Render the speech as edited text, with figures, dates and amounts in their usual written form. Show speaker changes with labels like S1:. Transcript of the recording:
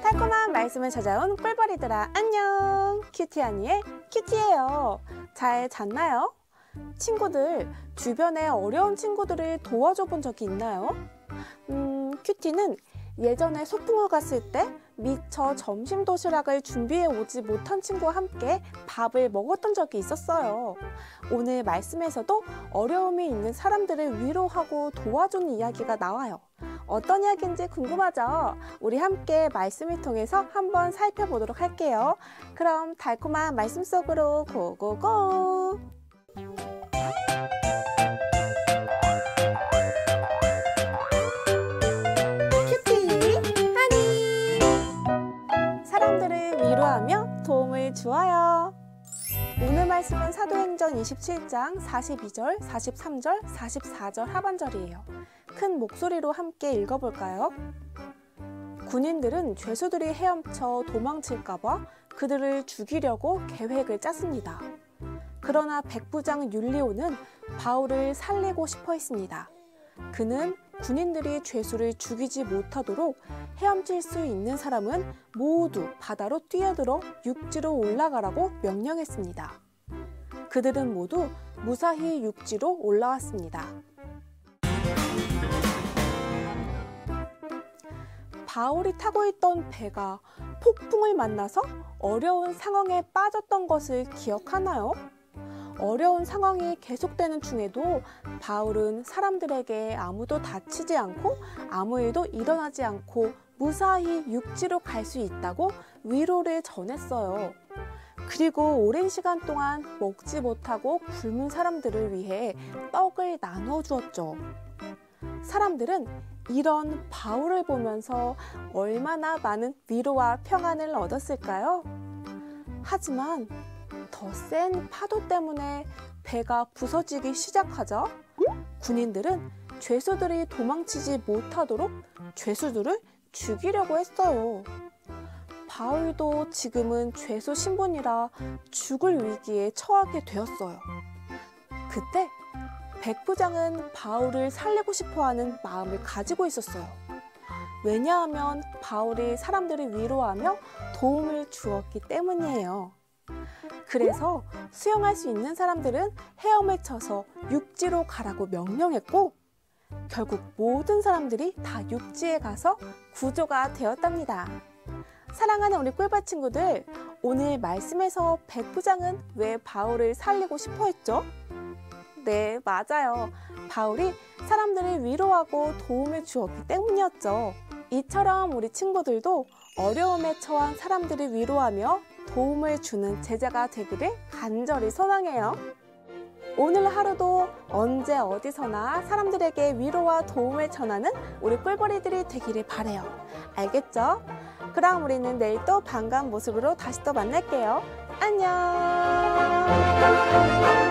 S1: 달콤한 말씀을 찾아온 꿀벌이들아 안녕! 큐티 언니의 큐티예요. 잘 잤나요? 친구들, 주변에 어려운 친구들을 도와줘 본 적이 있나요? 큐티는 예전에 소풍을 갔을 때 미처 점심 도시락을 준비해 오지 못한 친구와 함께 밥을 먹었던 적이 있었어요. 오늘 말씀에서도 어려움이 있는 사람들을 위로하고 도와주는 이야기가 나와요. 어떤 이야기인지 궁금하죠? 우리 함께 말씀을 통해서 한번 살펴보도록 할게요. 그럼 달콤한 말씀 속으로 고고고! 사람들을 위로하며 도움을 주어요. 오늘 말씀은 사도행전 27장 42절, 43절, 44절 하반절이에요. 큰 목소리로 함께 읽어볼까요? 군인들은 죄수들이 헤엄쳐 도망칠까봐 그들을 죽이려고 계획을 짰습니다. 그러나 백부장 율리오는 바울을 살리고 싶어 했습니다. 그는 군인들이 죄수를 죽이지 못하도록 헤엄칠 수 있는 사람은 모두 바다로 뛰어들어 육지로 올라가라고 명령했습니다. 그들은 모두 무사히 육지로 올라왔습니다. 바울이 타고 있던 배가 폭풍을 만나서 어려운 상황에 빠졌던 것을 기억하나요? 어려운 상황이 계속되는 중에도 바울은 사람들에게 아무도 다치지 않고 아무 일도 일어나지 않고 무사히 육지로 갈 수 있다고 위로를 전했어요. 그리고 오랜 시간 동안 먹지 못하고 굶은 사람들을 위해 떡을 나눠 주었죠. 사람들은 이런 바울을 보면서 얼마나 많은 위로와 평안을 얻었을까요? 하지만 더 센 파도 때문에 배가 부서지기 시작하자 군인들은 죄수들이 도망치지 못하도록 죄수들을 죽이려고 했어요. 바울도 지금은 죄수 신분이라 죽을 위기에 처하게 되었어요. 그때 백부장은 바울을 살리고 싶어하는 마음을 가지고 있었어요. 왜냐하면 바울이 사람들을 위로하며 도움을 주었기 때문이에요. 그래서 수영할 수 있는 사람들은 헤엄을 쳐서 육지로 가라고 명령했고 결국 모든 사람들이 다 육지에 가서 구조가 되었답니다. 사랑하는 우리 꿀벌 친구들, 오늘 말씀에서 백부장은 왜 바울을 살리고 싶어 했죠? 네, 맞아요. 바울이 사람들을 위로하고 도움을 주었기 때문이었죠. 이처럼 우리 친구들도 어려움에 처한 사람들을 위로하며 도움을 주는 제자가 되기를 간절히 소망해요. 오늘 하루도 언제 어디서나 사람들에게 위로와 도움을 전하는 우리 꿀벌이들이 되기를 바라요. 알겠죠? 그럼 우리는 내일 또 반가운 모습으로 다시 또 만날게요. 안녕!